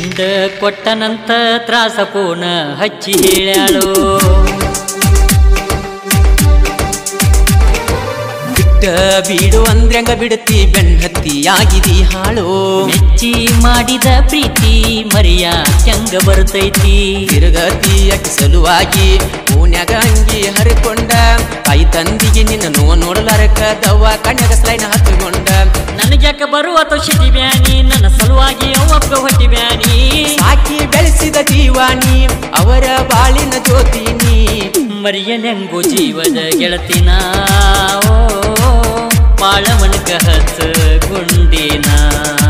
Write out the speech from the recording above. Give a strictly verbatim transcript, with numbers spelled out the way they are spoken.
ಗಂಡ ಕೊಟ್ಟನಂತ ತ್ರಾಸ ಪೂನ ಹಚ್ಚಿ ಹೇಳ್ಯಾಳು ಬಿಟ್ಟ ಬೀಡು ಅಂದ್ರಂಗ ಬಿಡುತ್ತಿ ಬೆಣ್ಣತ್ತಿ ಆಗಿದಿ ಹಾಳು ಮೆಚ್ಚಿ ಮಾಡಿದ ಪ್ರೀತಿ ಮರಿಯ ಚಂಗ ಬರ್ತೈತಿ ತಿರುಗತಿ ಅಕ್ಕಿ ಸಲುವಾಗಿ ಪೂನ್ಯಾಗ ಅಂಗಿ ಹರಿಕೊಂಡ ತಾಯಿ ತಂದಿಗೆ ನಿನ್ನ ನೋವು ನೋಡಲಾರಕ ದವ್ವ ಕಣ್ಯಾಗ ಸ್ಲೈನ್ ಹಚ್ಚಿಕೊಂಡ ನನಗ್ಯಾಕ ಬರುವತ ಶಿಟಿ ಬ್ಯಾನಿ ನನ್ನ ಸಲುವಾಗಿ ಅವ್ವಪ್ಪ ಹೊಟ್ಟಿ ಬ್ಯಾನಿ ಸಾಕಿ ಬೆಳೆಸಿದ ಜೀವಾನಿ ಅವರ ಬಾಳಿನ ಜ್ಯೋತಿನಿ ಮರಿಯನೆಂಗು ಜೀವದ ಗೆಳತಿನ ಬಾಳ ಮಣಕ ಹಚ್ಚ ಗುಂಡಿನ